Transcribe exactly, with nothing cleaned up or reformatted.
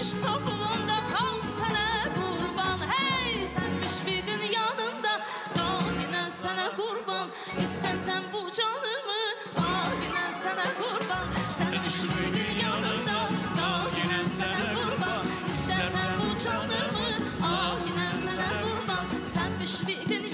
Gümüş topuğunda kal sana kurban. Hey sen müşfiqin yanında kal yine sana kurban. İstesen bu canımı al yine sana kurban. Sen müşfiqin yanında kal yine sana kurban. İstesen bu canımı al yine sana kurban. Sen müşfiqin